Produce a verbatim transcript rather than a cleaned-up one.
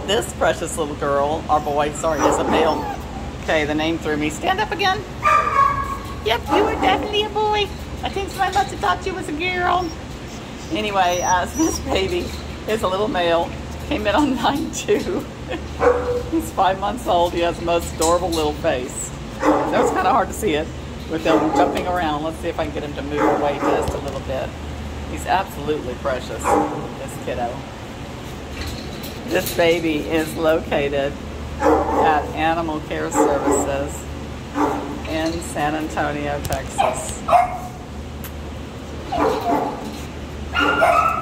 this precious little girl, or boy, sorry, is a male. Okay, the name threw me. Stand up again. Yep, you are definitely a boy. I think somebody must have thought you was a girl. Anyway, uh, this baby is a little male. Came in on nine two. He's five months old. He has the most adorable little face. So it's kind of hard to see it with them jumping around. Let's see if I can get him to move away just a little bit. He's absolutely precious, this kiddo. This baby is located at Animal Care Services in San Antonio, Texas.